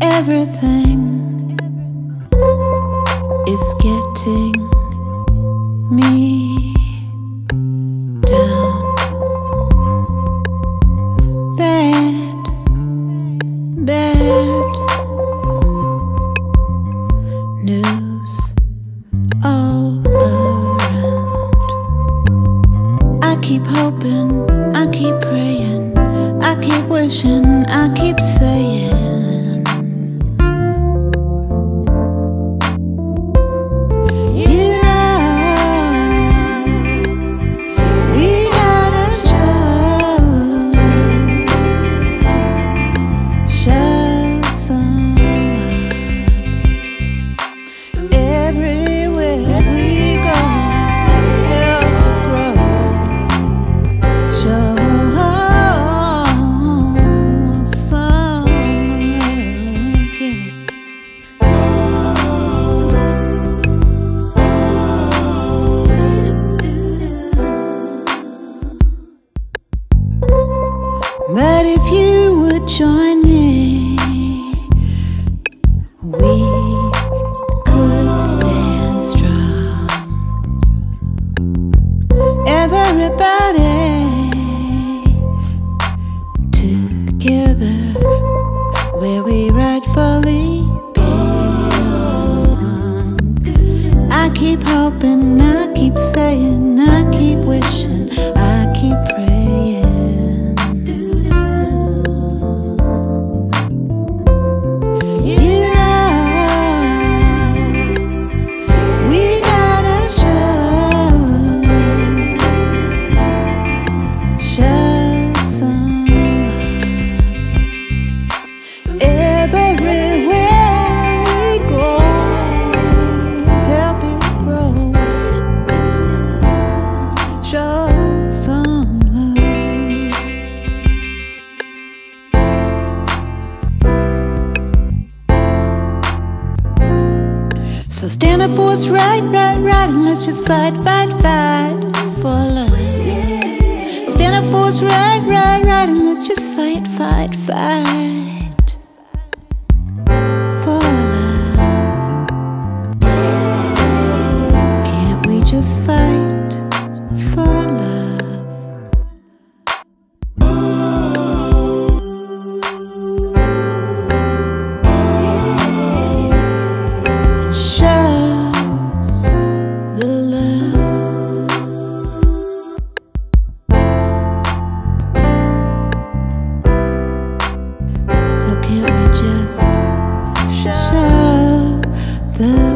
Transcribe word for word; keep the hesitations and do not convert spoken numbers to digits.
Everything is getting me down. Bad, bad news all around. I keep hoping, I keep praying, I keep wishing, I keep saying, but if you would join me, we could stand strong. Everybody together, where we rightfully belong. I keep hoping, I keep saying, I keep wishing, I keep praying. So stand up for what's right, right, right, and let's just fight, fight, fight for love. Stand up for what's right, right, right, and let's just fight, fight, fight for love. Can't we just fight for love? So can't we just show the